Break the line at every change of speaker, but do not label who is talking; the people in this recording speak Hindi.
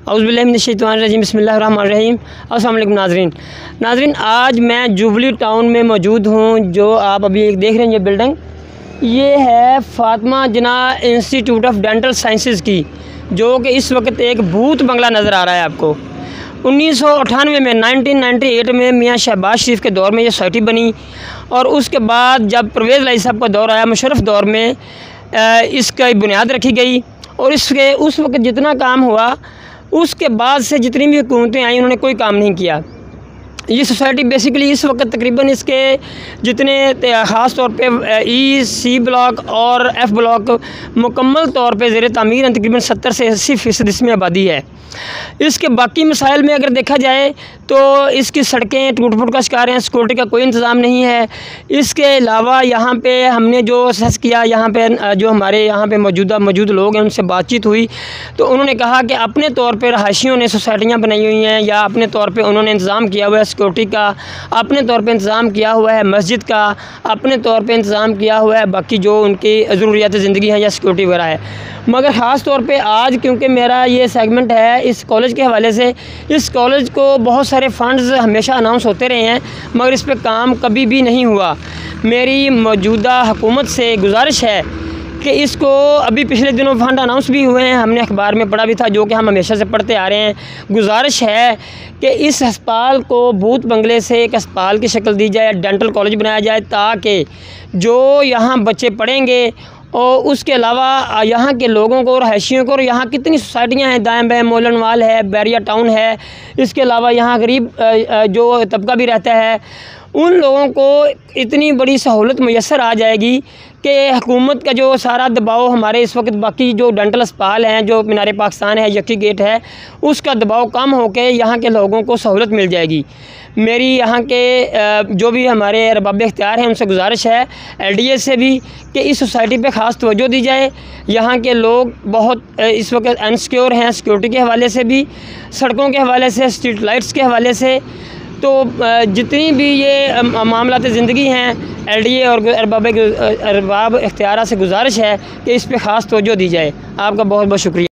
औज़ुबिल्लाहिमिनश्शैतानिर्रजीम बिस्मिल्लाहिर्रहमानिर्रहीम। अस्सलाम वालेकुम नाज़रीन, आज मैं जुबली टाउन में मौजूद हूँ। जो आप अभी देख रहे हैं ये बिल्डिंग, ये है Fatima Jinnah institute of dental sciences की, जो कि इस वक्त एक भूत बंगला नज़र आ रहा है आपको। 1998 में 1998 में मियाँ शहबाज शरीफ के दौर में ये सोसाइटी बनी, और उसके बाद जब परवेज़ लाई साहब का दौर आया, मुशर्रफ दौर में इसका बुनियाद रखी गई। और इसके उस वक्त जितना काम हुआ, उसके बाद से जितनी भी हुकूमतें आई उन्होंने कोई काम नहीं किया। ये सोसाइटी बेसिकली इस वक्त तकरीबन इसके जितने ख़ास तौर पे ई, सी ब्लॉक और एफ़ ब्लॉक मुकम्मल तौर पे ज़ेर तामीर हैं। तकरीबन 70 से 80% इसमें आबादी है। इसके बाकी मसाइल में अगर देखा जाए तो इसकी सड़कें टूट फूट का शिकार हैं, सिक्योरिटी का कोई इंतज़ाम नहीं है। इसके अलावा यहाँ पे हमने जो असेस किया, यहाँ पे जो हमारे यहाँ पे मौजूद लोग हैं उनसे बातचीत हुई, तो उन्होंने कहा कि अपने तौर पर रहायशियों ने सोसाइटियाँ बनाई हुई हैं, या अपने तौर पर उन्होंने इंतज़ाम किया हुआ है सिक्योरिटी का, अपने तौर पे इंतज़ाम किया हुआ है मस्जिद का, अपने तौर पे इंतज़ाम किया हुआ है बाकी जो उनकी ज़रूरियात ज़िंदगी है या सिक्योरिटी वगैरह है। मगर ख़ास तौर पे आज क्योंकि मेरा ये सेगमेंट है इस कॉलेज के हवाले से, इस कॉलेज को बहुत सारे फ़ंड्स हमेशा अनाउंस होते रहे हैं, मगर इस पर काम कभी भी नहीं हुआ। मेरी मौजूदा हुकूमत से गुजारिश है कि इसको, अभी पिछले दिनों फ़ंड अनाउंस भी हुए हैं, हमने अखबार में पढ़ा भी था, जो कि हम हमेशा से पढ़ते आ रहे हैं। गुजारिश है कि इस अस्पताल को भूत बंगले से एक अस्पताल की शक्ल दी जाए, डेंटल कॉलेज बनाया जाए, ताकि जो यहाँ बच्चे पढ़ेंगे और उसके अलावा यहाँ के लोगों को, रहायशियों को, और यहाँ कितनी सोसाइटियाँ हैं, दाएँ बाएँ मोलनवाल है, बैरिया टाउन है, इसके अलावा यहाँ गरीब जो तबका भी रहता है, उन लोगों को इतनी बड़ी सहूलत मुयस्सर आ जाएगी कि हुकूमत का जो सारा दबाव हमारे इस वक्त बाकी जो डेंटल अस्पताल हैं, जो मीनार पाकिस्तान है, यकी गेट है, उसका दबाव कम होकर यहाँ के लोगों को सहूलत मिल जाएगी। मेरी यहाँ के जो भी हमारे अरबाब इख्तियार हैं उनसे गुजारिश है, LDA से भी, कि इस सोसाइटी पे ख़ास तवज्जो दी जाए। यहाँ के लोग बहुत इस वक्त अनसिक्योर हैं, सिक्योरिटी के हवाले से भी, सड़कों के हवाले से, स्ट्रीट लाइट्स के हवाले से। तो जितनी भी ये मामलात ज़िंदगी हैं, LDA और अरबाब इख्तियार से गुजारिश है कि इस पे ख़ास तवज्जो दी जाए। आपका बहुत बहुत शुक्रिया।